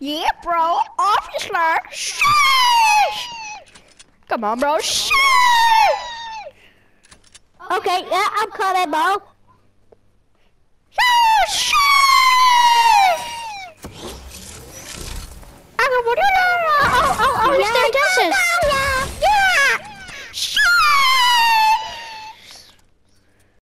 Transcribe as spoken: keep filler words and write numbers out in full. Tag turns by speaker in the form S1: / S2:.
S1: Yeah, bro. Obviously. Sheesh. Come on, bro. Sheesh.
S2: Okay, yeah, I'm coming, bro.